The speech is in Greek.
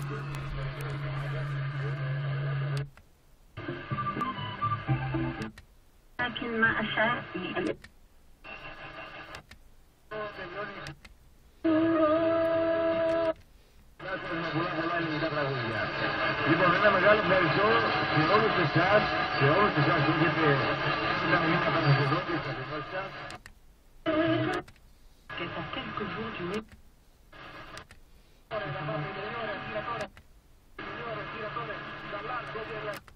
لكن ما أشاء Λοιπόν, ένα μεγάλο ευχαριστώ σε όλους εσάς που έχετε συνταγή κατανασοδότηση στα δημόσια. que pour quelques jours du Signore, tiratore dall'arco per